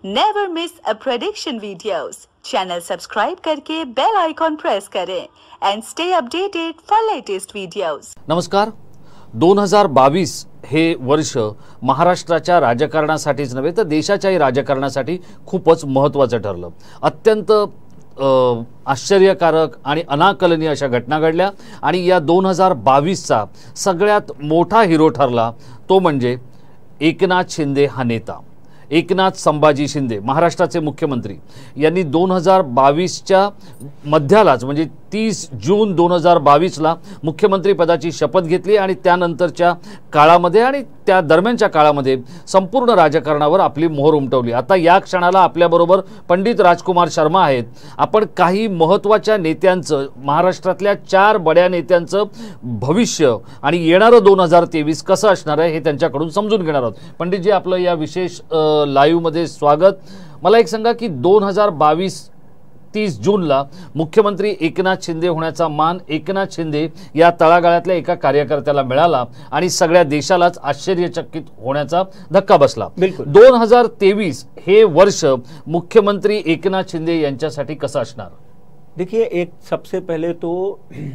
Never miss a prediction videos. Channel subscribe करके bell icon press करें and stay updated for latest videos. नमस्कार। 2022 हे वर्ष महाराष्ट्राच्या राजकारणासाठीच नव्हे तर देशाच्याही राजकारणासाठी खूपच महत्त्वाचं ठरलं। अत्यंत आश्चर्यकारक आणि अनाकलनीय अशा घटना घडल्या आणि या 2022चा सगळ्यात मोठा हिरो ठरला तो म्हणजे एकनाथ शिंदे हा नेता। एकनाथ संभाजी शिंदे महाराष्ट्राचे मुख्यमंत्री यांनी 2022च्या मध्यालाच म्हणजे 30 जून 2022ला मुख्यमंत्री पदाची शपथ घेतली आणि त्यानंतरच्या काळामध्ये आणि त्या दरम्यानच्या काळामध्ये संपूर्ण राजकारणावर आपली मोहर उमटवली। आता या क्षणाला आपल्याबरोबर पंडित राजकुमार शर्मा आहेत। आपण काही महत्त्वाच्या नेत्यांचं महाराष्ट्रातल्या 4 बड्या नेत्यांचं भविष्य आणि येणारं 2023 कसं असणार आहे हे त्यांच्याकडून समजून घेणार आहोत। पंडितजी, आपलं या विशेष लाईव्ह मध्ये स्वागत। मला एक सांगा की 2022 30 जूनला मुख्यमंत्री एकनाथ शिंदे होण्याचा मान एकनाथ शिंदे या तळागाळातल्या एका कार्यकर्त्याला मिळाला आणि सगळ्या देशालाच आश्चर्यचकित होण्याचा धक्का बसला। 2023 हे वर्ष मुख्यमंत्री एकनाथ शिंदे यांच्यासाठी कसं असणार? देखिए, एक सबसे पहले तो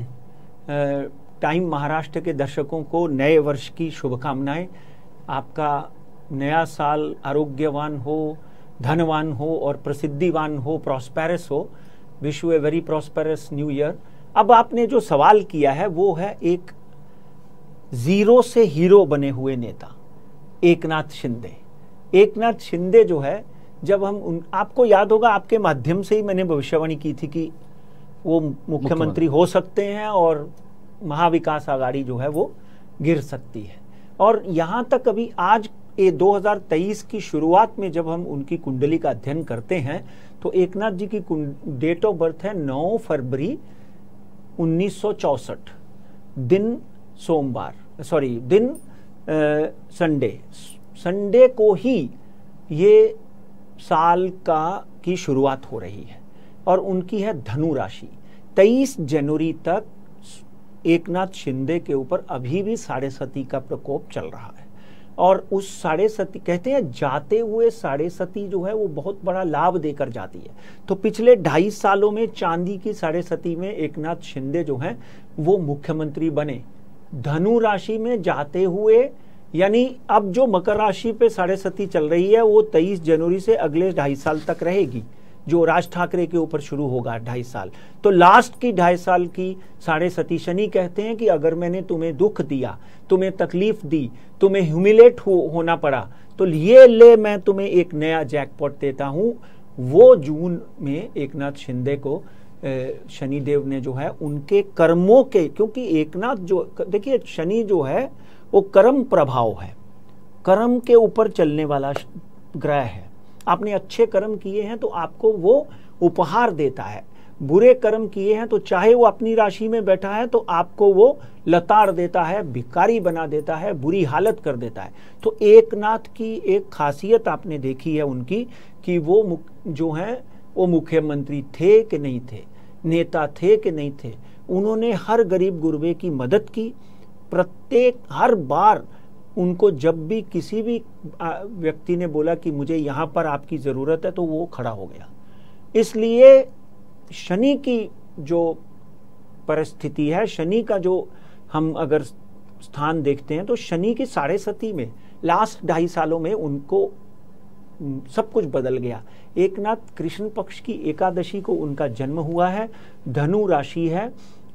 टाइम महाराष्ट्र के दर्शकों को नए वर्ष की शुभकामनाएं। आपका नया साल आरोग्यवान हो, धनवान हो और प्रसिद्धिवान हो, प्रॉस्पेरस हो। Wish you a very prosperous new year. अब आपने जो सवाल किया है वो है एक जीरो से हीरो बने हुए नेता एकनाथ शिंदे। एकनाथ शिंदे जो है, जब हम आपको याद होगा आपके माध्यम से ही मैंने भविष्यवाणी की थी कि वो मुख्यमंत्री हो सकते हैं और महाविकास आघाड़ी जो है वो गिर सकती है। और यहाँ तक अभी आज ये 2023 की शुरुआत में जब हम उनकी कुंडली का अध्ययन करते हैं तो एकनाथ जी की डेट ऑफ बर्थ है 9 फरवरी 1964, दिन सोमवार, सॉरी दिन संडे को ही ये साल की शुरुआत हो रही है और उनकी है धनु राशि। 23 जनवरी तक एकनाथ शिंदे के ऊपर अभी भी साढ़े सती का प्रकोप चल रहा है और उस साढ़े सती कहते हैं जाते हुए साढ़े सती जो है वो बहुत बड़ा लाभ देकर जाती है। तो पिछले 2.5 सालों में चांदी की साढ़े सती में एकनाथ शिंदे जो हैं वो मुख्यमंत्री बने। धनु राशि में जाते हुए, यानी अब जो मकर राशि पे साढ़े सती चल रही है वो 23 जनवरी से अगले 2.5 साल तक रहेगी, जो राज ठाकरे के ऊपर शुरू होगा 2.5 साल। तो लास्ट की 2.5 साल की साढ़े सती शनि कहते हैं कि अगर मैंने तुम्हें दुख दिया, तुम्हें तकलीफ दी, तुम्हें ह्यूमिलेट होना पड़ा, तो ये ले मैं तुम्हें एक नया जैकपॉट देता हूं। वो जून में एकनाथ शिंदे को शनिदेव ने जो है उनके कर्मों के, क्योंकि एकनाथ जो देखिए शनि जो है वो कर्म प्रभाव है, कर्म के ऊपर चलने वाला ग्रह है। आपने अच्छे कर्म किए हैं तो आपको वो उपहार देता है, बुरे कर्म किए हैं तो चाहे वो अपनी राशि में बैठा है तो आपको वो लताड़ देता है, भिखारी बना देता है, बुरी हालत कर देता है। तो एकनाथ की एक खासियत आपने देखी है उनकी कि वो जो है वो मुख्यमंत्री थे कि नहीं थे, नेता थे कि नहीं थे। उन्होंने हर गरीब गुरबे की मदद की। प्रत्येक हर बार उनको जब भी किसी भी व्यक्ति ने बोला कि मुझे यहाँ पर आपकी ज़रूरत है तो वो खड़ा हो गया। इसलिए शनि की जो परिस्थिति है, शनि का जो हम अगर स्थान देखते हैं तो शनि की साढ़े सती में लास्ट 2.5 सालों में उनको सब कुछ बदल गया। एकनाथ कृष्ण पक्ष की एकादशी को उनका जन्म हुआ है, धनु राशि है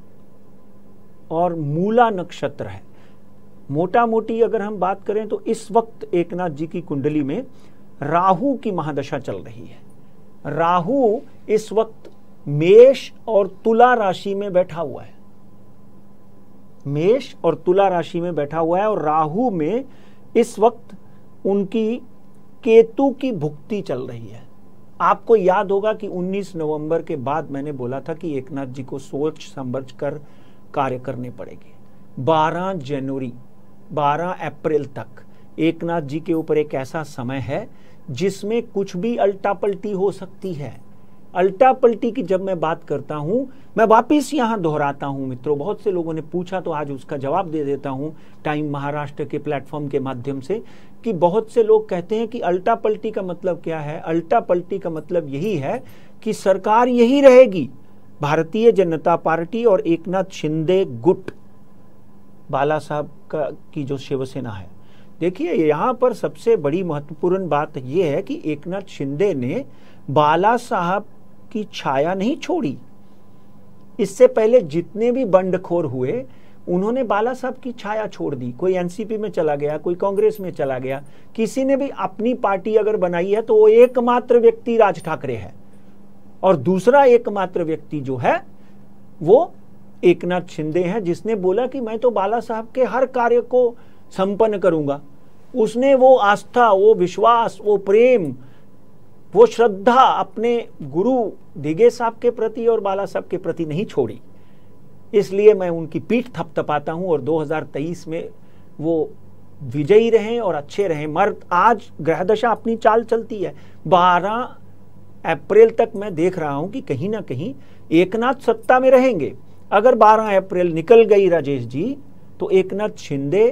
और मूला नक्षत्र है। मोटा मोटी अगर हम बात करें तो इस वक्त एकनाथ जी की कुंडली में राहु की महादशा चल रही है। राहु इस वक्त मेष और तुला राशि में बैठा हुआ है, मेष और तुला राशि में बैठा हुआ है और राहु में इस वक्त उनकी केतु की भुक्ति चल रही है। आपको याद होगा कि 19 नवंबर के बाद मैंने बोला था कि एकनाथ जी को सोच समझ कर कार्य करने पड़ेंगे। 12 अप्रैल तक एकनाथ जी के ऊपर एक ऐसा समय है जिसमें कुछ भी अल्टा पल्टी हो सकती है। अल्टा पल्टी की जब मैं बात करता हूं, मैं वापिस यहां दोहराता हूं मित्रों, बहुत से लोगों ने पूछा तो आज उसका जवाब दे देता हूं टाइम महाराष्ट्र के प्लेटफॉर्म के माध्यम से कि बहुत से लोग कहते हैं कि अल्टा पलटी का मतलब क्या है। अल्टा पलटी का मतलब यही है कि सरकार यही रहेगी, भारतीय जनता पार्टी और एकनाथ शिंदे गुट, बाला साहब की जो शिवसेना है। देखिए यहां पर सबसे बड़ी महत्वपूर्ण बात यह है कि एकनाथ शिंदे ने बाला साहब की छाया नहीं छोड़ी। इससे पहले जितने भी बंडखोर हुए उन्होंने बाला साहब की छाया छोड़ दी। कोई एनसीपी में चला गया, कोई कांग्रेस में चला गया, किसी ने भी अपनी पार्टी अगर बनाई है तो वो एकमात्र व्यक्ति राज ठाकरे है, और दूसरा एकमात्र व्यक्ति जो है वो एकनाथ शिंदे है, जिसने बोला कि मैं तो बाला साहब के हर कार्य को संपन्न करूंगा। उसने वो आस्था, वो विश्वास, वो प्रेम, वो श्रद्धा अपने गुरु दिगे साहब के प्रति और बाला साहब के प्रति नहीं छोड़ी। इसलिए मैं उनकी पीठ थपथपाता हूं और 2023 में वो विजयी रहें और अच्छे रहें। मर्द आज ग्रह दशा अपनी चाल चलती है। 12 अप्रैल तक मैं देख रहा हूं कि कहीं ना कहीं एकनाथ सत्ता में रहेंगे। अगर 12 अप्रैल निकल गई राजेश जी, तो एकनाथ शिंदे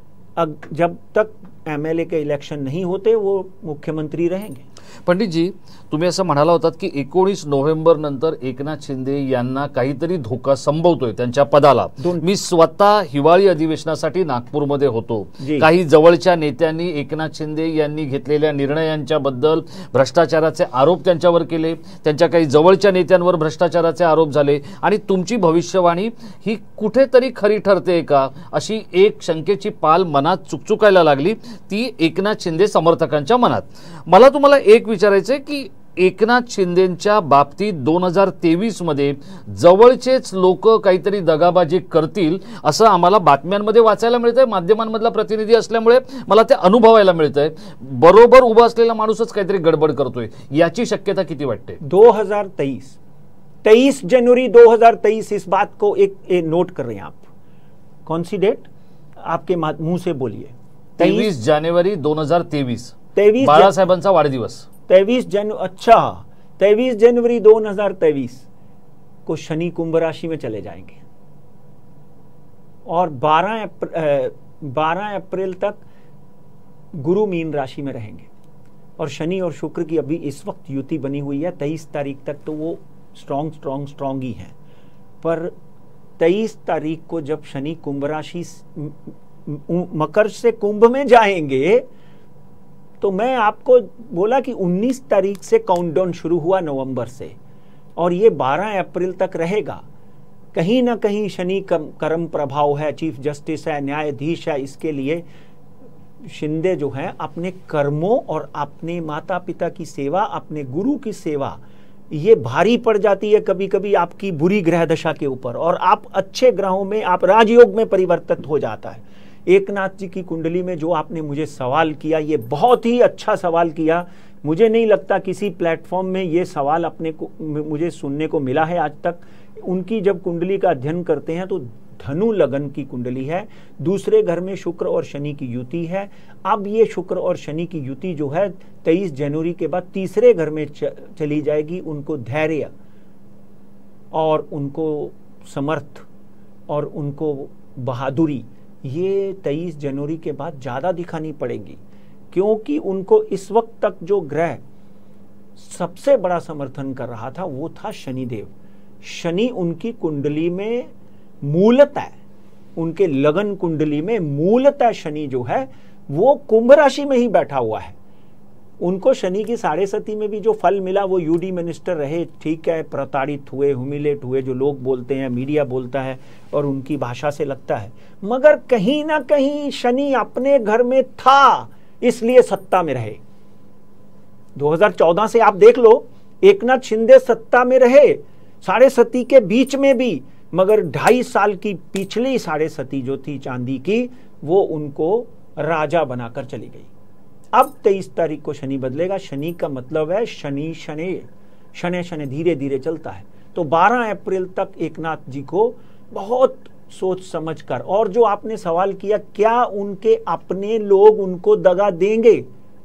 जब तक एमएलए के इलेक्शन नहीं होते वो मुख्यमंत्री रहेंगे। पंडित जी, तुम्ही असं म्हणाला होतात की 19 नोव्हेंबर नंतर एकनाथ शिंदे यांना काहीतरी धोका संभवतोय त्यांच्या पदाला। मी स्वतः हिवाळी अधिवेशनासाठी नागपूरमध्ये होतो। काही जवळच्या नेत्यांनी एकनाथ शिंदे यांनी घेतलेल्या निर्णयांच्या बद्दल भ्रष्टाचाराचे आरोप त्यांच्यावर केले, त्यांच्या काही जवळच्या नेत्यांवर भ्रष्टाचाराचे आरोप झाले, आणि तुमची भविष्यवाणी ही कुठेतरी खरी ठरते का अशी एक शंकेची पाल मनात चुकचुकायला लागली, ती एकनाथ शिंदे समर्थकांच्या मनात। मला तुम्हाला एक विचारायचंय की एकनाथ शिंदेंच्या बाबतीत 2023 मध्ये जवळचेच लोक काहीतरी दगाबाजी करतील असं आम्हाला बातम्यांमध्ये वाचायला मिळतंय। माध्यमांमधला प्रतिनिधी असल्यामुळे मला ते अनुभवायला मिळतंय। बरोबर उभा असलेला माणूसच काहीतरी गडबड करतोय, याची शक्यता किती वाटते? 23 जनवरी 2023, इस बात को एक नोट कर रहे हैं आप? कौन सी डेट आपके मुंह से बोलिए? 23 जानेवारी 2023, बाळासाहेबांचा वाढदिवस। 23 जनवरी 2023 को शनि कुंभ राशि में चले जाएंगे और 12 अप्रैल तक गुरु मीन राशि में रहेंगे, और शनि और शुक्र की अभी इस वक्त युति बनी हुई है। 23 तारीख तक तो वो स्ट्रॉन्ग ही है, पर 23 तारीख को जब शनि कुंभ राशि मकर से कुंभ में जाएंगे, तो मैं आपको बोला कि 19 तारीख से काउंटडाउन शुरू हुआ नवंबर से, और ये 12 अप्रैल तक रहेगा। कहीं ना कहीं शनि कर्म प्रभाव है, चीफ जस्टिस है, न्यायाधीश है, इसके लिए शिंदे जो है अपने कर्मों और अपने माता पिता की सेवा, अपने गुरु की सेवा, ये भारी पड़ जाती है कभी कभी आपकी बुरी ग्रह दशा के ऊपर, और आप अच्छे ग्रहों में, आप राजयोग में परिवर्तित हो जाता है। एकनाथ जी की कुंडली में जो आपने मुझे सवाल किया, ये बहुत ही अच्छा सवाल किया। मुझे नहीं लगता किसी प्लेटफॉर्म में ये सवाल अपने को मुझे सुनने को मिला है आज तक। उनकी जब कुंडली का अध्ययन करते हैं तो धनु लगन की कुंडली है, दूसरे घर में शुक्र और शनि की युति है। अब ये शुक्र और शनि की युति जो है 23 जनवरी के बाद तीसरे घर में चली जाएगी। उनको धैर्य और उनको समर्थ और उनको बहादुरी ये 23 जनवरी के बाद ज्यादा दिखानी पड़ेगी, क्योंकि उनको इस वक्त तक जो ग्रह सबसे बड़ा समर्थन कर रहा था वो था शनिदेव। शनि उनकी कुंडली में मूलतः, उनके लगन कुंडली में मूलतः शनि जो है वो कुंभ राशि में ही बैठा हुआ है। उनको शनि की 7.5 में भी जो फल मिला वो यूडी मिनिस्टर रहे, ठीक है, प्रताड़ित हुए, ह्यूमिलेट हुए, जो लोग बोलते हैं, मीडिया बोलता है और उनकी भाषा से लगता है, मगर कहीं ना कहीं शनि अपने घर में था, इसलिए सत्ता में रहे। 2014 से आप देख लो, एकनाथ शिंदे सत्ता में रहे 7.5 के बीच में भी, मगर 2.5 साल की पिछली 7.5 जो थी चांदी की, वो उनको राजा बनाकर चली गई। अब 23 तारीख को शनि बदलेगा। शनि का मतलब है शनि शनि धीरे धीरे चलता है। तो 12 अप्रैल तक एकनाथ जी को बहुत सोच समझ कर, और जो आपने सवाल किया क्या उनके अपने लोग उनको दगा देंगे,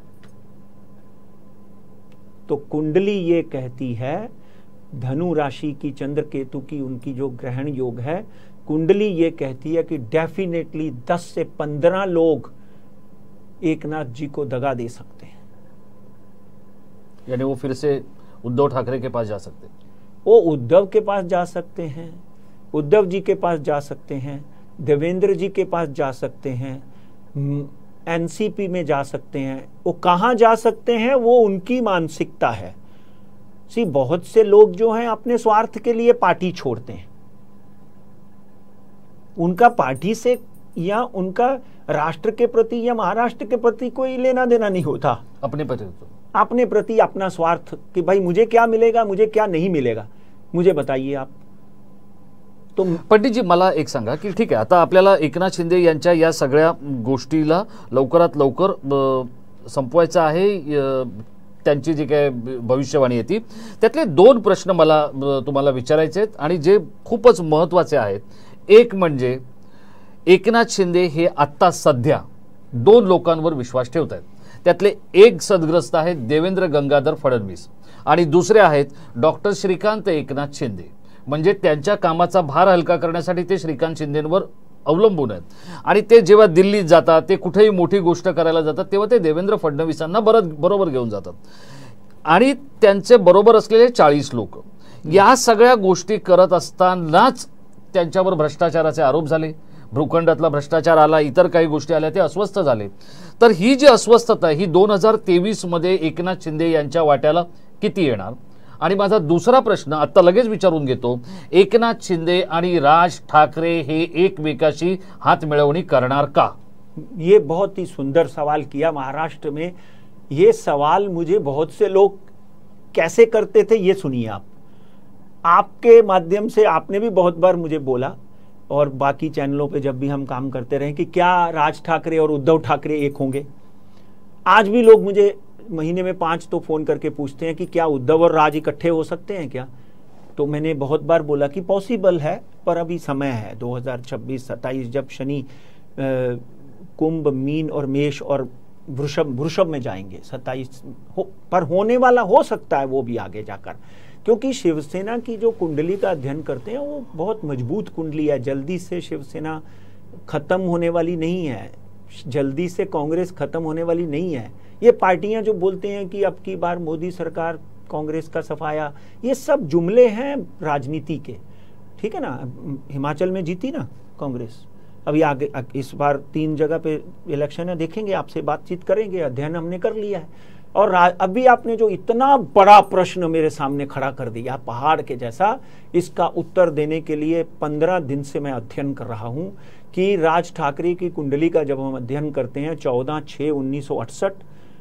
तो कुंडली ये कहती है, धनु राशि की चंद्र केतु की उनकी जो ग्रहण योग है, कुंडली ये कहती है कि डेफिनेटली 10 से 15 लोग एकनाथ जी को दगा दे सकते हैं। यानी वो फिर से उद्धव ठाकरे के पास जा सकते हैं? वो उद्धव के पास जा सकते हैं, उद्धव जी के पास जा सकते हैं, देवेंद्र जी के पास जा सकते हैं, एनसीपी में जा सकते हैं। वो कहाँ जा सकते हैं वो उनकी मानसिकता है। बहुत से लोग जो हैं अपने स्वार्थ के लिए पार्टी छोड़ते हैं। उनका पार्टी से या उनका राष्ट्र के प्रति या महाराष्ट्र के प्रति कोई लेना देना नहीं होता। अपने प्रति अपना स्वार्थ कि भाई मुझे क्या मिलेगा, मुझे क्या नहीं मिलेगा, मुझे बताइए आप। तो पंडित जी मला एक सांगा की ठीक आहे, आता आपल्याला एकनाथ शिंदे यांच्या या सगळ्या गोष्टीला लवकरात लवकर संपवायचं आहे। त्यांची जी काय भविष्यवाणी आहे ती, त्यातले दोन प्रश्न मला तुम्हाला विचारायचे आहेत आणि जे खूपच महत्त्वाचे आहेत। एक म्हणजे एकनाथ शिंदे हे आता सध्या दोन लोकांवर विश्वास ठेवत आहेत। त्यातले एक सदग्रस्त आहेत देवेंद्र गंगाधर फडणवीस आणि दुसरे आहेत डॉक्टर श्रीकांत एकनाथ शिंदे। म्हणजे त्यांच्या कामाचा भार हलका करण्यासाठी ते श्रीकांत शिंदेंवर अवलंबून आहेत आणि ते जेव्हा दिल्लीत जातात, ते कुठेही मोठी गोष्ट करायला जातात, तेव्हा ते देवेंद्र फडणवीसांना बरोबर घेऊन जातात आणि त्यांचे बरोबर असलेले 40 लोक या सगळ्या गोष्टी करत असतानाच त्यांच्यावर भ्रष्टाचाराचे आरोप झाले। भूखंडातला भ्रष्टाचार आला, इतर काही गोष्टी आल्या, ते अस्वस्थ झाले। तर ही जी अस्वस्थता ही 2023 मध्ये एकनाथ शिंदे यांच्या वाट्याला किती येणार? आणि माझा दुसरा प्रश्न आता लगेच विचारून घेतो, एकनाथ शिंदे आणि राज ठाकरे हे एकमेकाशी हात मिळवणी करणार का? ये बहुत ही सुंदर सवाल किया महाराष्ट्र में। ये सवाल मुझे बहुत से लोग कैसे करते थे ये सुनिए आप। आपके माध्यम से आपने भी बहुत बार मुझे बोला और बाकी चैनलों पे जब भी हम काम करते रहे कि क्या राज ठाकरे और उद्धव ठाकरे एक होंगे। आज भी लोग मुझे महीने में 5 तो फोन करके पूछते हैं कि क्या उद्धव और राज इकट्ठे हो सकते हैं क्या। तो मैंने बहुत बार बोला कि पॉसिबल है, पर अभी समय है 2026-27 जब शनि कुंभ, मीन और मेष और वृषभ में जाएंगे 27 पर होने वाला हो सकता है वो भी आगे जाकर, क्योंकि शिवसेना की जो कुंडली का अध्ययन करते हैं वो बहुत मजबूत कुंडली है। जल्दी से शिवसेना खत्म होने वाली नहीं है, जल्दी से कांग्रेस खत्म होने वाली नहीं है। ये पार्टियां जो बोलते हैं कि अब की बार मोदी सरकार कांग्रेस का सफाया, ये सब जुमले हैं राजनीति के, ठीक है ना। हिमाचल में जीती ना कांग्रेस, अभी आगे इस बार 3 जगह पे इलेक्शन है, देखेंगे, आपसे बातचीत करेंगे, अध्ययन हमने कर लिया है। और अभी आपने जो इतना बड़ा प्रश्न मेरे सामने खड़ा कर दिया पहाड़ के जैसा, इसका उत्तर देने के लिए 15 दिन से मैं अध्ययन कर रहा हूं कि राज ठाकरे की कुंडली का जब हम अध्ययन करते हैं 14/6/1968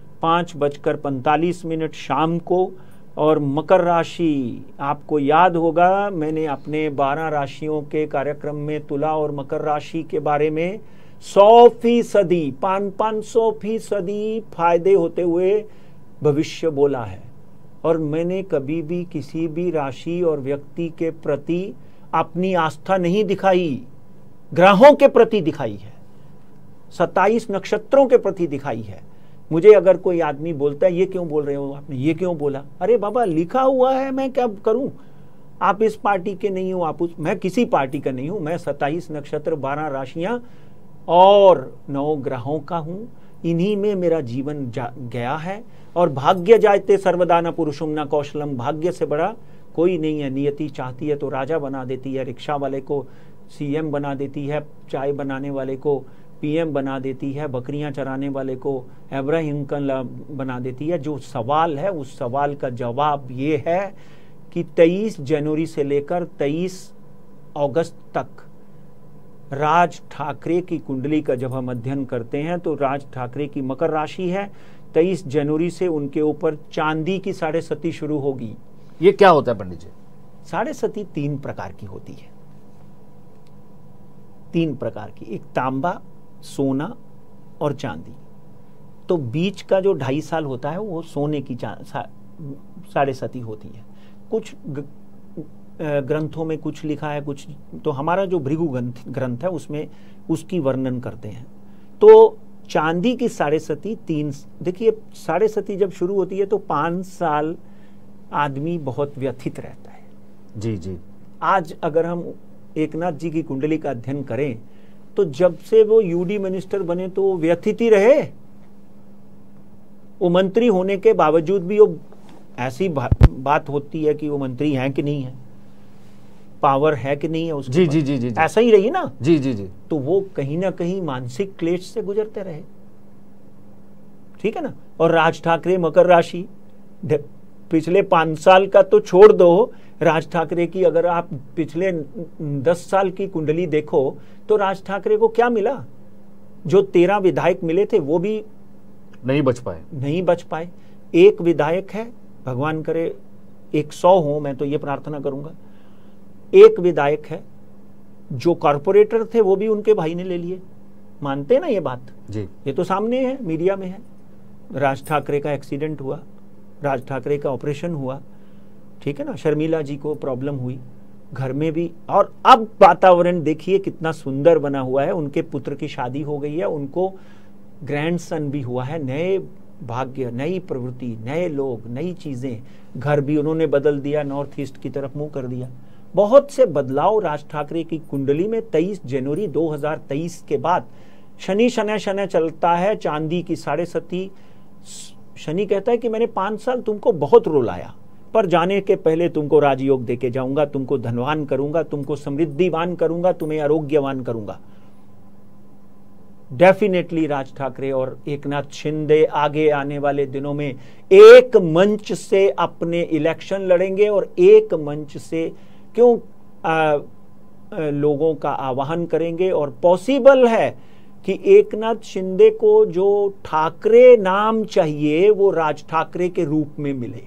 5:45 शाम को, और मकर राशि आपको याद होगा मैंने अपने 12 राशियों के कार्यक्रम में तुला और मकर राशि के बारे में 100% 500% फायदे होते हुए भविष्य बोला है। और मैंने कभी भी किसी भी राशि और व्यक्ति के प्रति अपनी आस्था नहीं दिखाई, ग्रहों के प्रति दिखाई है, 27 नक्षत्रों के प्रति दिखाई है। मुझे अगर कोई आदमी बोलता है ये क्यों बोल रहे हो आपने, ये क्यों बोला, अरे बाबा लिखा हुआ है, मैं क्या करूं। आप इस पार्टी के नहीं हो, आप मैं किसी पार्टी का नहीं हूं, मैं 27 नक्षत्र 12 राशियां और 9 ग्रहों का हूं, इन्हीं में मेरा जीवन गया है। और भाग्य जायते सर्वदा न पुरुषम न कौशलम, भाग्य से बड़ा कोई नहीं है। नियति चाहती है तो राजा बना देती है, रिक्शा वाले को सीएम बना देती है, चाय बनाने वाले को पीएम बना देती है, बकरियां चराने वाले को अब्राहम बना देती है। जो सवाल है उस सवाल का जवाब ये है कि 23 जनवरी से लेकर 23 अगस्त तक राज ठाकरे की कुंडली का जब हम अध्ययन करते हैं तो राज ठाकरे की मकर राशि है। 23 जनवरी से उनके ऊपर चांदी की 7.5 शुरू होगी। ये क्या होता है पंडित जी? 7.5 3 प्रकार की होती है, 3 प्रकार की, एक तांबा, सोना और चांदी। तो बीच का जो 2.5 साल होता है वो सोने की 7.5 होती है। कुछ ग्रंथों में कुछ लिखा है, कुछ तो हमारा जो भृगु ग्रंथ है उसमें उसकी वर्णन करते हैं। तो चांदी की 7.5 3, देखिए 7.5 जब शुरू होती है तो 5 साल आदमी बहुत व्यथित रहता है। जी जी। आज अगर हम एकनाथ जी की कुंडली का अध्ययन करें तो जब से वो यूडी मिनिस्टर बने तो वो व्यथित ही रहे, वो मंत्री होने के बावजूद भी वो ऐसी बात होती है कि वो मंत्री हैं कि नहीं है, पावर है कि नहीं है उसके जी पास। जी जी जी जी। ऐसा ही रही ना। जी जी जी। तो वो कहीं ना कहीं मानसिक क्लेश से गुजरते रहे, ठीक है ना। और राज ठाकरे मकर राशि, पिछले 5 साल का तो छोड़ दो, राज ठाकरे की अगर आप पिछले 10 साल की कुंडली देखो तो राज ठाकरे को क्या मिला? जो 13 विधायक मिले थे वो भी नहीं बच पाए। एक विधायक है, भगवान करे 100 हो, मैं तो ये प्रार्थना करूंगा। एक विधायक है, जो कॉर्पोरेटर थे वो भी उनके भाई ने ले लिए। मानते हैं ना ये बात जी। ये तो सामने है, मीडिया में है। राज ठाकरे का एक्सीडेंट हुआ, राज ठाकरे का ऑपरेशन हुआ, ठीक है ना। शर्मिला जी को प्रॉब्लम हुई घर में भी, और अब वातावरण देखिए कितना सुंदर बना हुआ है। उनके पुत्र की शादी हो गई है, उनको ग्रैंडसन भी हुआ है। नए भाग्य, नई प्रवृत्ति, नए लोग, नई चीजें। घर भी उन्होंने बदल दिया, नॉर्थ ईस्ट की तरफ मुंह कर दिया। बहुत से बदलाव राज ठाकरे की कुंडली में। 23 जनवरी 2023 के बाद शनि शनै चलता है, चांदी की 7.5। शनि कहता है कि मैंने 5 साल तुमको बहुत रुलाया, पर जाने के पहले तुमको राजयोग देके जाऊंगा, तुमको धनवान करूंगा, तुमको समृद्धिवान करूंगा, तुम्हें आरोग्यवान करूंगा। डेफिनेटली राज ठाकरे और एकनाथ शिंदे आगे आने वाले दिनों में एक मंच से अपने इलेक्शन लड़ेंगे, और एक मंच से लोगों का आह्वान करेंगे। और पॉसिबल है कि एकनाथ शिंदे को जो ठाकरे नाम चाहिए वो राज ठाकरे के रूप में मिले।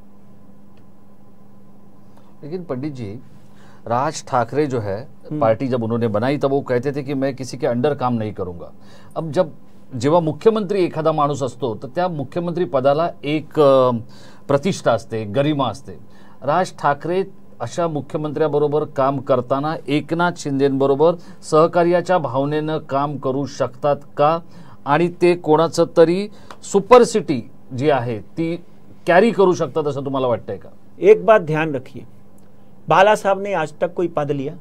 लेकिन पंडित जी, राज ठाकरे जो है पार्टी जब उन्होंने बनाई तब वो कहते थे की मैं किसी के अंडर काम नाही करूंगा। अब जेव्हा मुख्यमंत्री एखादा माणूस असतो तर त्या मुख्यमंत्री पदाला एक प्रतिष्ठा असते, गरिमा असते। राज ठाकरे अशा मुख्यमंत्र्याबरोबर काम करताना एकनाथ शिंदेंबरोबर सहकार्याच्या भावनेनं काम करू शकतात का? आणि ते कोणाचं तरी सुपर सिटी जी आहे ती कॅरी करू शकतात असं तुम्हाला वाटतंय का? एक बात ध्यान रखिए, बाला साहब ने आज तक कोई पद लिया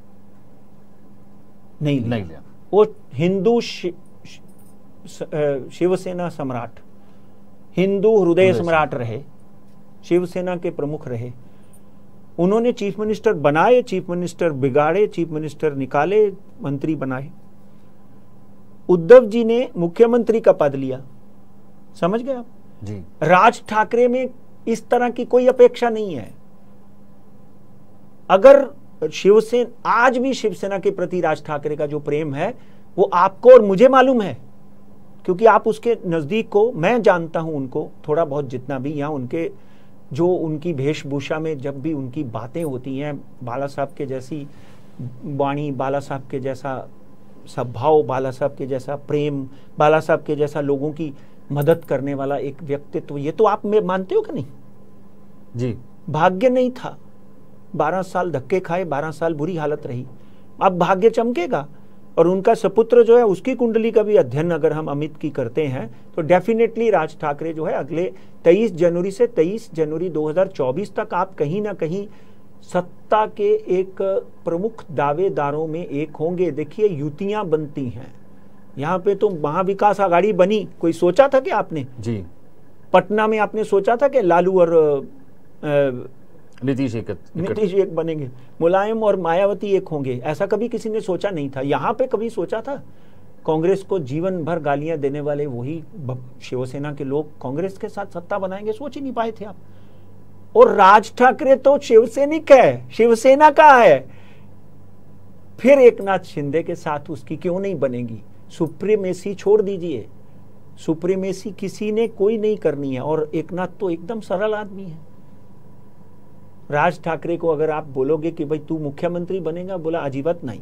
नहीं लिया। वो हिंदू शिवसेना सम्राट, हिंदू हृदय सम्राट रहे, शिवसेना के प्रमुख रहे। उन्होंने चीफ मिनिस्टर बनाए, चीफ मिनिस्टर बिगाड़े, चीफ मिनिस्टर निकाले, मंत्री बनाए। उद्धव जी ने मुख्यमंत्री का पद लिया, समझ गए आप जी। राज ठाकरे में इस तरह की कोई अपेक्षा नहीं है। अगर शिवसेना, आज भी शिवसेना के प्रति राज ठाकरे का जो प्रेम है वो आपको और मुझे मालूम है, क्योंकि आप उसके नजदीक को, मैं जानता हूं उनको थोड़ा बहुत जितना भी। यहाँ उनके जो उनकी वेशभूषा में जब भी उनकी बातें होती हैं, बाला साहब के जैसी वाणी, बाला साहब के जैसा स्वभाव, बाला साहब के जैसा प्रेम, बाला साहब के जैसा लोगों की मदद करने वाला एक व्यक्तित्व, ये तो आप में मानते हो कि नहीं? जी। भाग्य नहीं था, 12 साल धक्के खाए, 12 साल बुरी हालत रही। अब भाग्य चमकेगा। और उनका सपुत्र जो है उसकी कुंडली का भी अध्ययन अगर हम अमित की करते हैं तो डेफिनेटली राज ठाकरे जो है अगले 23 जनवरी से 23 जनवरी 2024 तक आप कहीं ना कहीं सत्ता के एक प्रमुख दावेदारों में एक होंगे। देखिए युतियां बनती हैं यहाँ पे, तो महाविकास आघाड़ी बनी, कोई सोचा था कि आपने जी पटना में आपने सोचा था कि लालू और नीतीश एक बनेंगे, मुलायम और मायावती एक होंगे? ऐसा कभी किसी ने सोचा नहीं था। यहाँ पे कभी सोचा था? कांग्रेस को जीवन भर गालियां देने वाले वही शिवसेना के लोग कांग्रेस के साथ सत्ता बनाएंगे, सोच ही नहीं पाए थे आप। और राज ठाकरे तो शिवसैनिक है, शिवसेना का है, फिर एकनाथ शिंदे के साथ उसकी क्यों नहीं बनेगी? सुप्रीमेसी छोड़ दीजिए, सुप्रीमेसी किसी ने कोई नहीं करनी है। और एकनाथ तो एकदम सरल आदमी है। राज ठाकरे को अगर आप बोलोगे कि भाई तू मुख्यमंत्री बनेगा, बोला अजिबात नाही।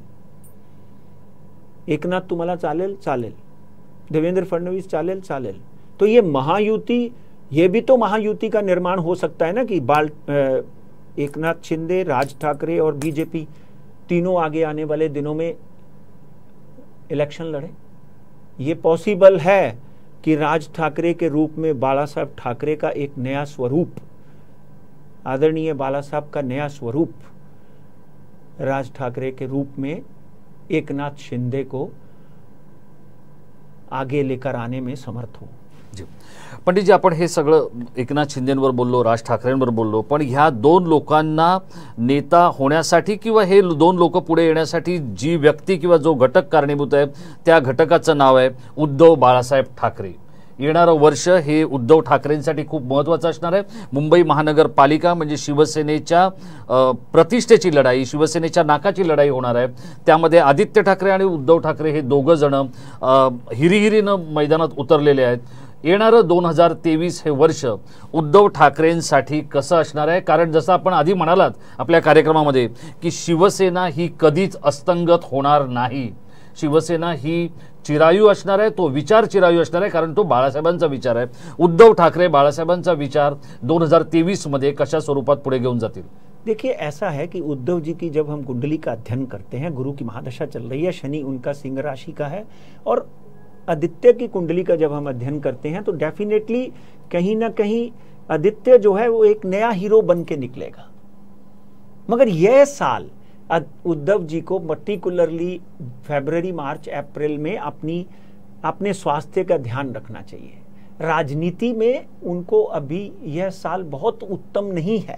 एकनाथ तुम्हाला चालेल, चालेल, देवेंद्र फडणवीस चालेल, चालेल। तो ये महायुति, ये भी तो महायुति का निर्माण हो सकता है ना कि एकनाथ शिंदे, राज ठाकरे और बीजेपी तीनों आगे आने वाले दिनों में इलेक्शन लड़े। ये पॉसिबल है कि राज ठाकरे के रूप में बाला साहब ठाकरे का एक नया स्वरूप, आदरणीय बाला साहब का नया स्वरूप राज ठाकरे के रूप में एकनाथ शिंदे को आगे लेकर आने में समर्थ हो। जी पंडितजी, आपण हे सगळं एकनाथ शिंदेंवर बोललो, राज ठाकरेंवर बोललो, पण ह्या दोन लोकांना नेता होण्यासाठी किंवा हे दोन लोक पुढे येण्यासाठी जी व्यक्ती किंवा जो घटक कारणीभूत आहे त्या घटकाचं नाव आहे उद्धव बाळासाहेब ठाकरे. येणारं वर्ष हे उद्धव ठाकरेंसाठी खूप महत्त्वाचं असणार आहे. मुंबई महानगरपालिका म्हणजे शिवसेनेच्या प्रतिष्ठेची लढाई, शिवसेनेच्या नाकाची लढाई होणार आहे. त्यामध्ये आदित्य ठाकरे आणि उद्धव ठाकरे हे दोघं जण हिरीहिरीनं मैदानात उतरलेले आहेत. येणारं 2023 हे वर्ष उद्धव ठाकरेंसाठी कसं असणार आहे? कारण जसं आपण आधी म्हणालात आपल्या कार्यक्रमामध्ये की शिवसेना ही कधीच अस्तंगत होणार नाही. शिवसेना ही चिरायू असणार आहे, तो विचार चिरायू असणार आहे, कारण तो बाळासाहेबांचा विचार आहे. उद्धव ठाकरे बाळासाहेबांचा विचार 2023 मध्ये कशा स्वरूपात पुढे घेऊन जातील? देखिए, ऐसा है कि उद्धव जी की जब हम कुंडली का अध्ययन करते हैं, गुरु की महादशा चल रही है, शनि उनका सिंह राशि का है, और आदित्य की कुंडली का जब हम अध्ययन करते हैं तो डेफिनेटली कहीं ना कहीं आदित्य जो है वो एक नया हीरो बन के निकलेगा. मगर यह साल उद्धव जी को पर्टिकुलरली फरवरी, मार्च, अप्रैल में अपने स्वास्थ्य का ध्यान रखना चाहिए. राजनीति में उनको अभी यह साल बहुत उत्तम नहीं है.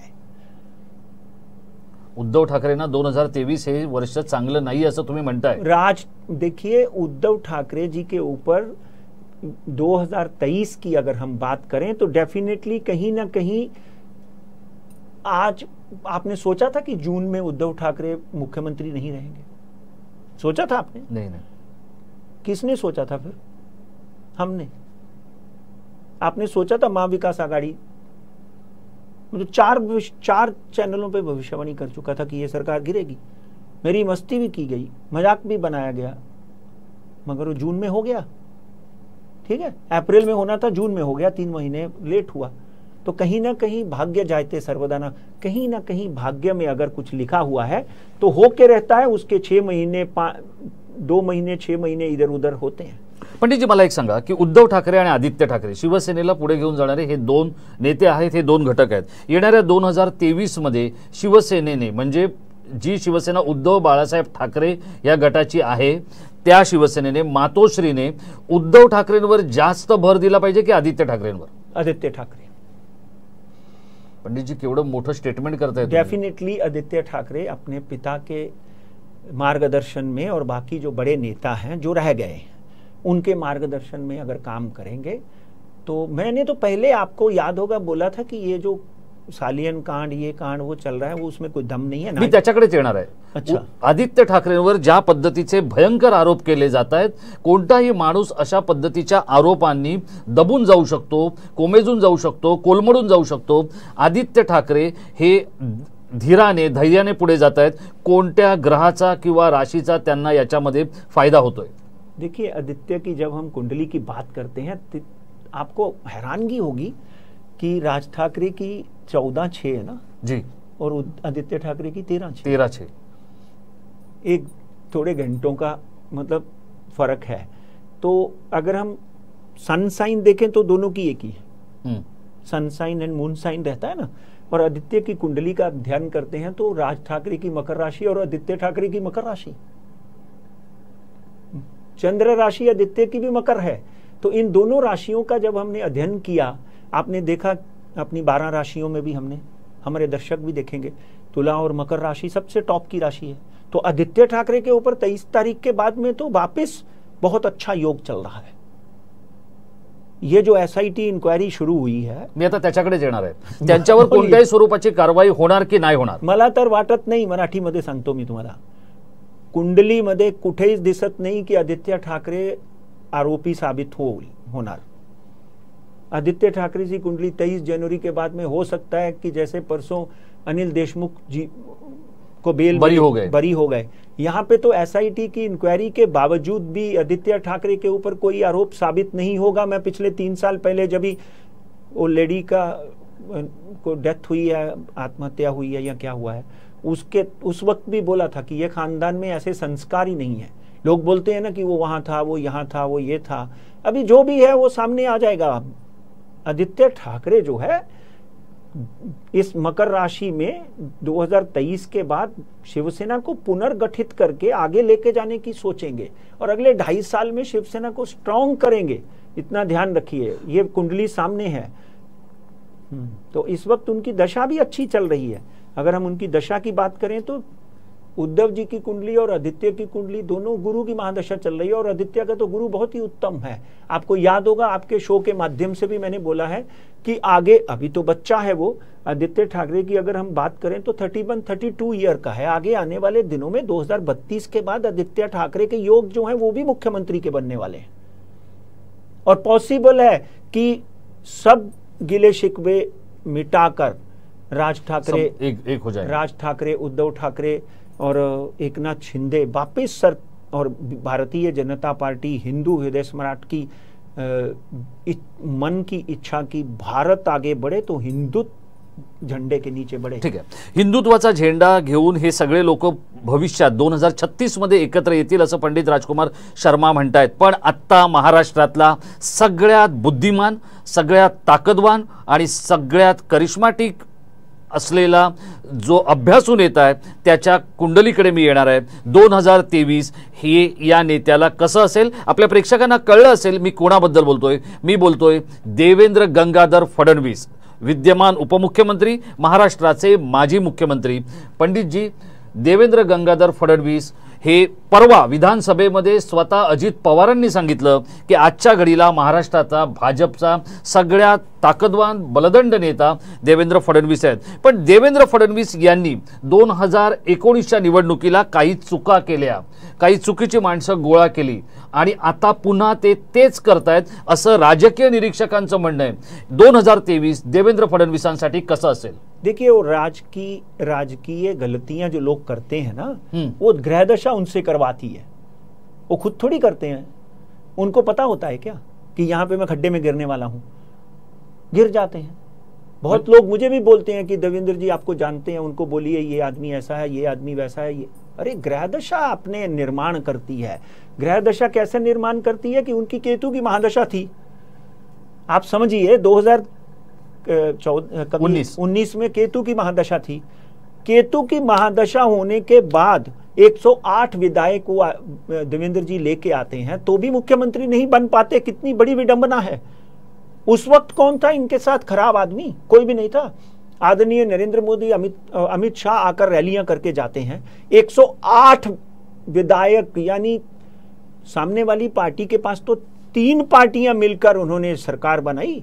उद्धव ठाकरेंना 2023 हे वर्ष चांगलं नाही असं तुम्ही म्हणताय. देखिए, उद्धव ठाकरे जी के ऊपर 2023 की अगर हम बात करें तो डेफिनेटली कहीं ना कहीं, आज आपने सोचा था कि जून में उद्धव ठाकरे मुख्यमंत्री नहीं रहेंगे? सोचा था आपने? नहीं. किसने सोचा था फिर? हमने. आपने सोचा था महाविकास आघाड़ी, मतलब चार चैनलों पे भविष्यवाणी कर चुका था कि ये सरकार गिरेगी. मेरी मस्ती भी की गई, मजाक भी बनाया गया, मगर वो जून में हो गया. ठीक है, अप्रैल में होना था, जून में हो गया, 3 महीने लेट हुआ. तो कहीं ना कहीं भाग्य जायते सर्वदाना, कहीं ना कहीं भाग्य में अगर कुछ लिखा हुआ है तो होके रहता है. उसके 6 महीने 2 महीने 6 महीने इधर उधर होते हैं. पंडितजी, मला एक सांगा की उद्धव ठाकरे आणि आदित्य ठाकरे शिवसेनेला पुढे घेऊन जाणारे हे दोन नेते आहेत, हे दोन घटक आहेत. येणाऱ्या 2023 मध्ये शिवसेनेने, म्हणजे जी शिवसेना उद्धव बाळासाहेब ठाकरे या गटाची आहे, त्या शिवसेनेने, मातोश्रीने उद्धव ठाकरेंवर जास्त भर दिला पाहिजे की आदित्य ठाकरेंवर? आदित्य ठाकरे. पंडित जी, केवढं मोठं स्टेटमेंट करताय. डेफिनेटली आदित्य ठाकरे अपने पिता के मार्गदर्शन में और बाकी जो बड़े नेता हैं जो रह गए उनके मार्गदर्शन में अगर काम करेंगे तो, मैंने तो पहले आपको याद होगा बोला था कि ये जो सालियन कांड, ये कांड वो चल रहा है, वो उसमें कोई दम नहीं है. मी त्याच्याकडेच येणार आहे. अच्छा. आदित्य ठाकरेंवर ज्या पद्धतीचे भयंकर आरोप केले जात आहेत, कोणताही माणूस अशा पद्धतीच्या आरोपांनी दबून जाऊ शकतो, कोमेजून जाऊ शकतो, कोलमडून जाऊ शकतो. आदित्य ठाकरे हे धीराने, धैर्याने पुढे जात आहेत. कोणत्या ग्रहाचा किंवा राशीचा त्यांना याच्यामध्ये फायदा होतोय? देखिए, आदित्य की जब हम कुंडली की बात करते हैं तो आपको हैरानगी होगी कि राज ठाकरे की 14/6 है ना जी, और आदित्य ठाकरे की 13/6. 13/6. एक थोड़े घंटों का मतलब फर्क है. तो अगर हम सन साइन देखें तो दोनों की एक ही है. Sun sign and moon sign रहता है ना. और आदित्य की कुंडली का अध्ययन करते हैं तो राज ठाकरे की मकर राशि और आदित्य ठाकरे की मकर राशि, चंद्र राशि आदित्य की भी मकर है. तो इन दोनों राशियों का जब हमने अध्ययन किया, आपने देखा अपनी 12 राशियों में भी हमने, हमारे दर्शक भी देखेंगे, तुला और मकर राशि सबसे टॉप की राशि है. तो आदित्य ठाकरे के ऊपर 23 तारीख के बाद में तो वापस बहुत अच्छा योग चल रहा है. ये जो SIT इंक्वायरी शुरू हुई है, मी आता त्याच्याकडेच येणार आहे. त्यांच्यावर कोणत्याही स्वरूपाची कारवाई होणार की नाही होणार? मला तर वाटत नाही. मराठीमध्ये सांगतो मी तुम्हाला, कुंडलीमध्ये कुठेच दिसत नाही की आदित्य ठाकरे आरोपी साबित होणार. आदित्य ठाकरे की कुंडली 23 जनवरी के बाद में हो सकता है कि जैसे परसों अनिल देशमुख जी को बरी हो गए. यहाँ पे तो SIT की इंक्वायरी के बावजूद भी आदित्य ठाकरे के ऊपर कोई आरोप साबित नहीं होगा. मैं पिछले 3 साल पहले जब ही वो लेडी को डेथ हुई है, आत्महत्या हुई है या क्या हुआ है, उस वक्त भी बोला था कि ये खानदान में ऐसे संस्कार ही नहीं है. लोग बोलते हैं ना कि वो वहां था, वो यहाँ था, वो ये था. अभी जो भी है वो सामने आ जाएगा. आदित्य ठाकरे जो है इस मकर राशि में 2023 के बाद शिवसेना को पुनर्गठित करके आगे लेके जाने की सोचेंगे और अगले 2.5 साल में शिवसेना को स्ट्रांग करेंगे. इतना ध्यान रखिए, ये कुंडली सामने है। तो इस वक्त उनकी दशा भी अच्छी चल रही है। अगर हम उनकी दशा की बात करें तो उद्धव जी की कुंडली और आदित्य की कुंडली दोनों गुरु की महादशा चल रही है, और आदित्य का तो गुरु बहुत ही उत्तम है। आपको याद होगा, आपके शो के माध्यम से भी मैंने बोला है कि आगे, अभी तो बच्चा है वो आदित्य ठाकरे की, अगर हम बात करें तो 31-32 ईयर का है। आगे आने वाले दिनों में 2032 के बाद आदित्य ठाकरे के योग जो है वो भी मुख्यमंत्री के बनने वाले हैं, और पॉसिबल है कि सब गिले शिकवे मिटाकर राज ठाकरे एक हो जाए, राज ठाकरे, उद्धव ठाकरे और एकनाथ शिंदे वापिस सर, और भारतीय जनता पार्टी हिंदू हृदय सम्राट की मन की इच्छा की भारत आगे बढ़े, तो हिंदुत्व झंडे के नीचे बढ़े। ठीक आहे, हिंदुत्वाचा झेंडा घेऊन हे सगळे लोक भविष्यात 2036 मध्ये एकत्र येतील असं पंडित राजकुमार शर्मा म्हणतायत। पण आत्ता महाराष्ट्रातला सगळ्यात बुद्धिमान, सगळ्यात ताकदवान आणि सगळ्यात करिश्माटिक असलेला जो अभ्यासू नेता आहे त्याच्या कुंडलीकडे मी येणार आहे। 2023 हे या नेत्याला कसं असेल, आपल्या प्रेक्षकांना कळलं असेल मी कोणाबद्दल बोलतोय। मी बोलतोय देवेंद्र गंगाधर फडणवीस, विद्यमान उपमुख्यमंत्री, महाराष्ट्राचे माजी मुख्यमंत्री। पंडितजी, देवेंद्र गंगाधर फडणवीस हे परवा विधानसभेमध्ये स्वतः अजित पवारांनी सांगितलं की आजच्या घडीला महाराष्ट्राचा भाजपचा सगळ्यात ताकदवान बलदंड नेता देवेंद्र फडणवीस आहेत। पण देवेंद्र फडणवीस यांनी 2019च्या निवडणुकीला काही चुका केल्या, काही चुकीची माणसं गोळा केली आणि आता पुन्हा ते तेच करतायत असं राजकीय निरीक्षकांचं म्हणणं आहे। 2023 देवेंद्र फडणवीसांसाठी कसं असेल? देखिए, वो राजकीय गलतियां जो लोग करते हैं ना, वो ग्रह दशा उनसे करवाती है, वो खुद थोड़ी करते हैं। उनको पता होता है क्या कि यहाँ पे मैं खड्डे में गिरने वाला हूं? गिर जाते हैं। बहुत लोग मुझे भी बोलते हैं कि देवेंद्र जी आपको जानते हैं, उनको बोलिए ये आदमी ऐसा है, ये आदमी वैसा है। ये अरे ग्रह दशा अपने निर्माण करती है। ग्रह दशा कैसे निर्माण करती है कि उनकी केतु की महादशा थी। आप समझिए 2019 में केतु की महादशा थी। केतु की महादशा होने के बाद 108 विधायक को देवेंद्र जी लेके आते हैं, तो भी मुख्यमंत्री नहीं बन पाते। कितनी बड़ी विडंबना है। उस वक्त कौन था इनके साथ खराब आदमी? कोई भी नहीं था। आदरणीय नरेंद्र मोदी, अमित शाह आकर रैलियां करके जाते हैं। 108 विधायक, यानी सामने वाली पार्टी के पास तो 3 पार्टियां मिलकर उन्होंने सरकार बनाई।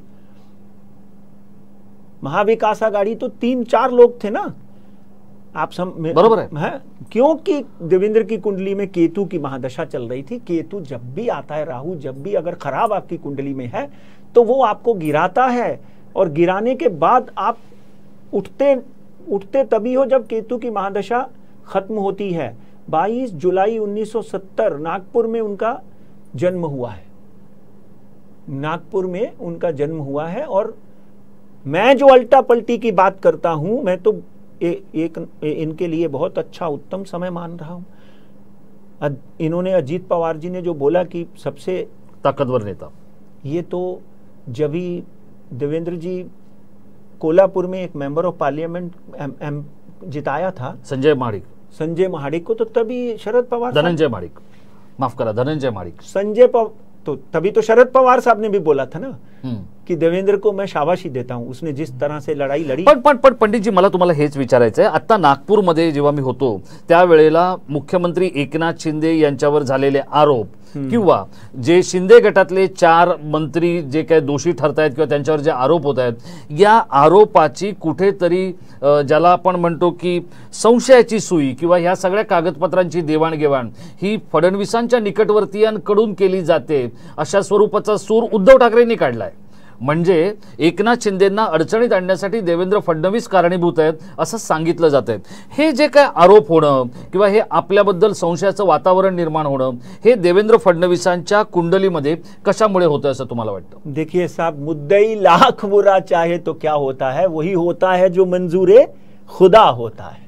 महाविकास आघाड़ी तो 3-4 लोग थे ना। आप बरोबर है। क्योंकि देवेंद्र की कुंडली में केतु की महादशा चल रही थी। केतु जब भी आता है, राहु जब भी अगर खराब आपकी कुंडली में है तो वो आपको गिराता है, और गिराने के बाद आप उठते तभी हो जब केतु की महादशा खत्म होती है। 22 जुलाई 1970 नागपुर में उनका जन्म हुआ है। नागपुर में उनका जन्म हुआ है। और मैं जो अल्टा पलटी की बात करता हूं, मैं तो इनके लिए बहुत अच्छा उत्तम समय मान रहा हूं। इन्होंने, अजीत पवार जी ने जो बोला कि सबसे ताकतवर नेता, ये तो जब ही देवेंद्र जी कोल्हापुर में एक मेंबर ऑफ पार्लियामेंट जिताया था, संजय महाडिक को, तो तभी शरद पवार, धनंजय महाडिक, माफ करा, धनंजय महाडिक, तो तभी तो शरद पवार साहब ने भी बोला था ना की देवेंद्र को मैं शाबाशी देता हूं, उसने जिस तरह से लढाई लढी। पण पंडितजी, मला तुम्हाला हेच विचारायचं आहे। आता नागपूरमध्ये जेव्हा मी होतो त्यावेळेला मुख्यमंत्री एकनाथ शिंदे यांच्यावर झालेले आरोप किंवा जे शिंदे गटातले 4 मंत्री जे काही दोषी ठरतायत किंवा त्यांच्यावर जे आरोप होत आहेत, या आरोपाची कुठेतरी ज्याला आपण म्हणतो की संशयाची सुई किंवा ह्या सगळ्या कागदपत्रांची देवाणघेवाण ही फडणवीसांच्या निकटवर्तीयांकडून केली जाते, अशा स्वरूपाचा सूर उद्धव ठाकरेंनी काढलाय। म्हणजे एकनाथ शिंदेंना अडचणीत आणण्यासाठी देवेंद्र फडणवीस कारणीभूत आहेत असं सांगितलं जातंय। हे जे काय आरोप होणं किंवा हे आपल्याबद्दल संशयाचं वातावरण निर्माण होणं, हे देवेंद्र फडणवीसांच्या कुंडलीमध्ये कशामुळे होतं असं तुम्हाला वाटतं? देखिए साहब, मुद्दई लाख बुरा चाहे तो क्या होता है, वही होता है जो मंजूरे खुदा होता है।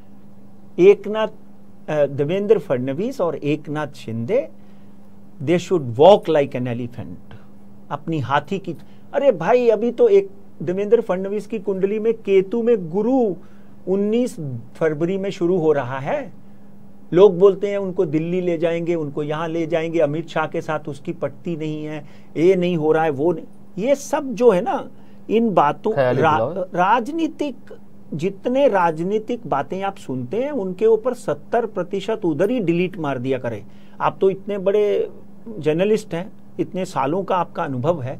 देवेंद्र फडणवीस और Eknath Shinde, they should walk like an elephant, अपनी हाथी की। अरे भाई, अभी तो एक देवेंद्र फडणवीस की कुंडली में केतु में गुरु 19 फरवरी में शुरू हो रहा है। लोग बोलते हैं उनको दिल्ली ले जाएंगे, उनको यहाँ ले जाएंगे, अमित शाह के साथ उसकी पटती नहीं है, ये नहीं हो रहा है, वो नहीं। ये सब जो है ना, इन बातों राजनीतिक, जितने राजनीतिक बातें आप सुनते हैं उनके ऊपर 70% उधर ही डिलीट मार दिया करें। आप तो इतने बड़े जर्नलिस्ट हैं, इतने सालों का आपका अनुभव है,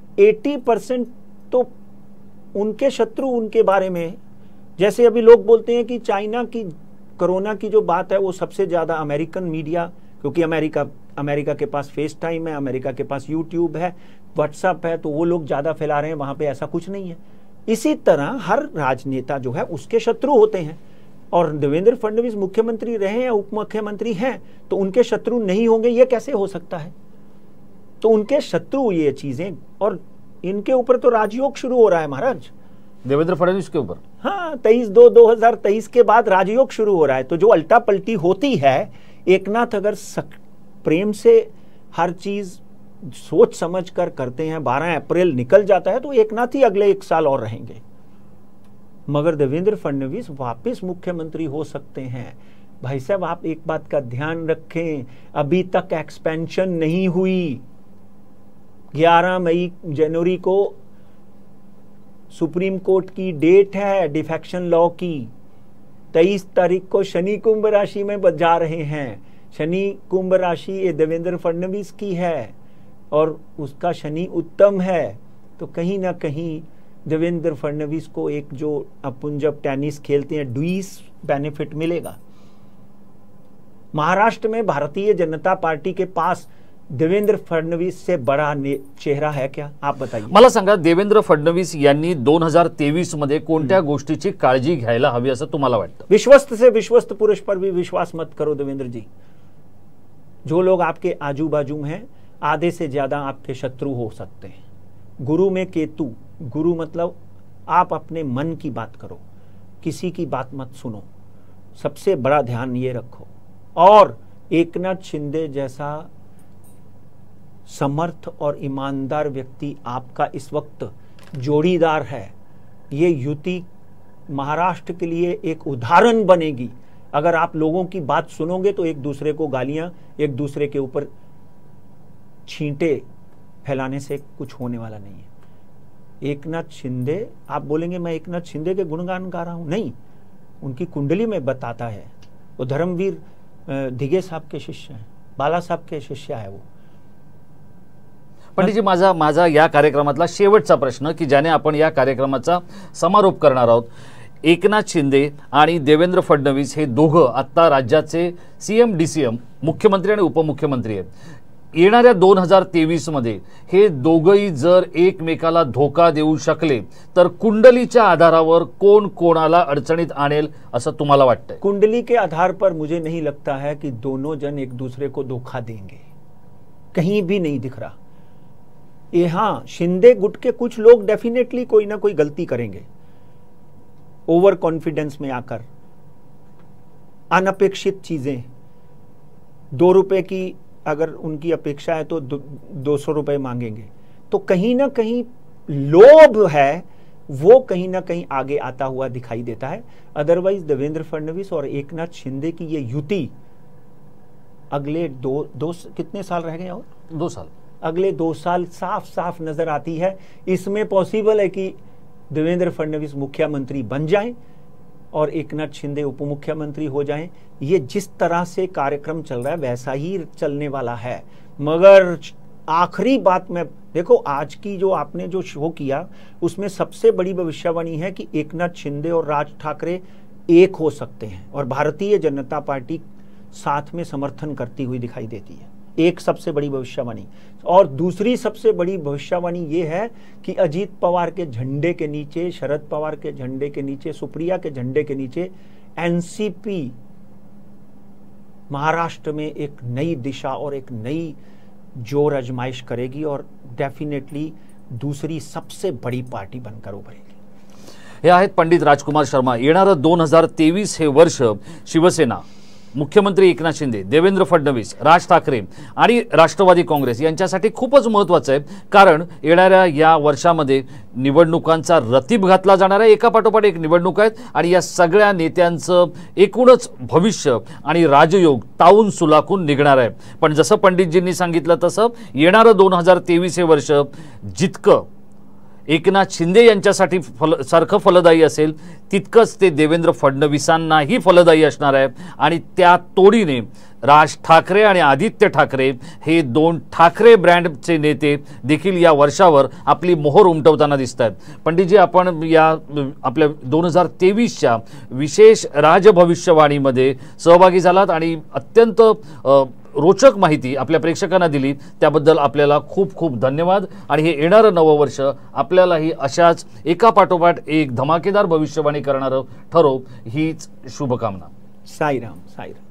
80% तो उनके शत्रु उनके बारे में। जैसे अभी लोग बोलते हैं कि चाइना की कोरोना की जो बात है वो सबसे ज्यादा अमेरिकन मीडिया, क्योंकि अमेरिका के पास फेस टाइम है, अमेरिका के पास यूट्यूब है, व्हाट्सएप है, तो वो लोग ज्यादा फैला रहे हैं, वहां पे ऐसा कुछ नहीं है। इसी तरह हर राजनेता जो है उसके शत्रु होते हैं, और देवेंद्र फडणवीस मुख्यमंत्री रहे या उप मुख्यमंत्री हैं तो उनके शत्रु नहीं होंगे, ये कैसे हो सकता है? तो उनके शत्रु ये चीजें, और इनके ऊपर तो राजयोग शुरू हो रहा है महाराज, देवेंद्र फडणवीस के ऊपर। हाँ, 23/2/2023 के बाद राजयोग शुरू हो रहा है। तो जो अल्टा पलटी होती है, एकनाथ अगर प्रेम से हर चीज सोच समझ कर करते हैं, 12 अप्रैल निकल जाता है तो एकनाथ ही अगले 1 साल और रहेंगे, मगर देवेंद्र फडणवीस वापस मुख्यमंत्री हो सकते हैं। भाई साहब, आप एक बात का ध्यान रखें, अभी तक एक्सपेंशन नहीं हुई। 11 जनवरी को सुप्रीम कोर्ट की डेट है डिफेक्शन लॉ की। 23 तारीख को शनि कुंभ राशि में जा रहे हैं। शनि कुंभ राशि ये देवेंद्र फडणवीस की है और उसका शनि उत्तम है, तो कहीं ना कहीं देवेंद्र फडणवीस को एक जो अपन जब टेनिस खेलते हैं ड्यूस बेनिफिट मिलेगा। महाराष्ट्र में भारतीय जनता पार्टी के पास देवेंद्र फडणवीस से बड़ा चेहरा है क्या? आप बताइए। मला सांगा, देवेंद्र फडणवीस यांनी 2023 मध्ये कोणत्या गोष्टीची काळजी घ्यायला हवी असं तुम्हाला वाटतं? विश्वस्त से विश्वस्त पुरुष पर भी विश्वास मत करो देवेंद्र जी। जो लोग आपके आजू बाजू में हैं, आधे से ज्यादा आपके शत्रु हो सकते हैं। गुरु में केतु, गुरु मतलब आप अपने मन की बात करो, किसी की बात मत सुनो, सबसे बड़ा ध्यान ये रखो। और एकनाथ शिंदे जैसा समर्थ और ईमानदार व्यक्ति आपका इस वक्त जोड़ीदार है। ये युति महाराष्ट्र के लिए एक उदाहरण बनेगी। अगर आप लोगों की बात सुनोगे तो एक दूसरे को गालियां, एक दूसरे के ऊपर छींटे फैलाने से कुछ होने वाला नहीं है। एकनाथ शिंदे, आप बोलेंगे मैं एकनाथ शिंदे के गुणगान गा रहा हूं, नहीं, उनकी कुंडली में बताता है। वो धर्मवीर दिघे साहब के शिष्य हैं, बाला साहब के शिष्य है वो। पंडितजी, माझा या कार्यक्रमातला शेवटचा प्रश्न की ज्याने आपण या कार्यक्रमाचा समारोप करणार आहोत, एकनाथ शिंदे आणि देवेंद्र फडणवीस हे दोघं आता राज्याचे सीएम डीसीएम मुख्यमंत्री आणि उपमुख्यमंत्री आहेत। येणाऱ्या 2023 मध्ये हे दोघंही जर एकमेकाला धोका देऊ शकले तर कुंडलीच्या आधारावर कोण कोणाला अडचणीत आणेल असं तुम्हाला वाटतंय? कुंडली के आधार पर मुझे नहीं लगता है कि दोनों जन एक दूसरे को धोखा देंगे, कहीं भी नहीं दिख रहा। ये हाँ, शिंदे गुट के कुछ लोग डेफिनेटली कोई ना कोई गलती करेंगे, ओवर कॉन्फिडेंस में आकर अनपेक्षित चीजें, 2 रुपए की अगर उनकी अपेक्षा है तो 200 रुपए मांगेंगे, तो कहीं ना कहीं लोभ है वो कहीं ना कहीं आगे आता हुआ दिखाई देता है। अदरवाइज देवेंद्र फडणवीस और एकनाथ शिंदे की ये युति अगले दो कितने साल रह गए और 2 साल, अगले 2 साल साफ साफ नजर आती है। इसमें पॉसिबल है कि देवेंद्र फडणवीस मुख्यमंत्री बन जाएं और एकनाथ शिंदे उप मुख्यमंत्री हो जाएं। ये जिस तरह से कार्यक्रम चल रहा है वैसा ही चलने वाला है। मगर आखिरी बात में देखो, आज की जो आपने जो शो किया उसमें सबसे बड़ी भविष्यवाणी है कि एकनाथ शिंदे और राज ठाकरे एक हो सकते हैं और भारतीय जनता पार्टी साथ में समर्थन करती हुई दिखाई देती है। एक सबसे बड़ी भविष्यवाणी। और दूसरी सबसे बड़ी भविष्यवाणी ये है कि अजीत पवार के झंडे के नीचे, शरद पवार के झंडे के नीचे, सुप्रिया के झंडे के नीचे एनसीपी महाराष्ट्र में एक नई दिशा और एक नई जोर आजमाइश करेगी और डेफिनेटली दूसरी सबसे बड़ी पार्टी बनकर उभरेगी। हे आहेत पंडित राजकुमार शर्मा। येणारं 2023 हे वर्ष शिवसेना मुख्यमंत्री एकनाथ शिंदे, देवेंद्र फडणवीस, राज ठाकरे आणि राष्ट्रवादी काँग्रेस यांच्यासाठी खूपच महत्त्वाचं आहे, कारण येणाऱ्या या वर्षामध्ये निवडणुकांचा रतीब घातला जाणार आहे, एकापाठोपाठ एक निवडणूक आहेत आणि या सगळ्या नेत्यांचं एकूणच भविष्य आणि राजयोग तावून सुलाखून निघणार आहे। पण जसं पंडितजींनी सांगितलं तसं येणारं 2023 हे वर्ष जितकं एकनाथ शिंदे यांच्यासाठी सारखं फलदायी असेल तितकंच ते देवेंद्र फडणवीसांनाही फलदायी असणार आहे आणि त्या तोडीने राज ठाकरे आणि आदित्य ठाकरे हे दोन ठाकरे ब्रँडचे नेते देखील या वर्षावर आपली मोहर उमटवताना दिसत आहेत। पंडितजी, आपण या आपल्या 2023च्या विशेष राजभविष्यवाणीमध्ये सहभागी झालात आणि अत्यंत रोचक माहिती आपल्या प्रेक्षकांना दिली, त्याबद्दल आपल्याला खूप खूप धन्यवाद। आणि हे येणारं नवं वर्ष आपल्यालाही अशाच एकापाठोपाठ एक धमाकेदार भविष्यवाणी करणारं ठरो हीच शुभकामना। साईराम साईराम।